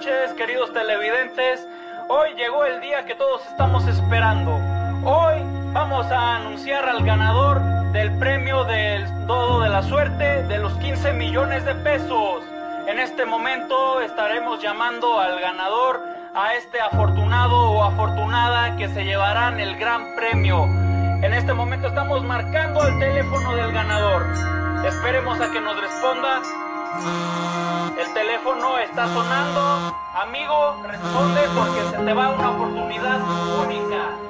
noches, queridos televidentes. Hoy llegó el día que todos estamos esperando. Hoy vamos a anunciar al ganador del premio del Dodo de la Suerte de los 15 millones de pesos. En este momento estaremos llamando al ganador, a este afortunado o afortunada que se llevarán el gran premio. En este momento estamos marcando el teléfono del ganador. Esperemos a que nos responda. El teléfono está sonando. Amigo, responde porque se te va una oportunidad única.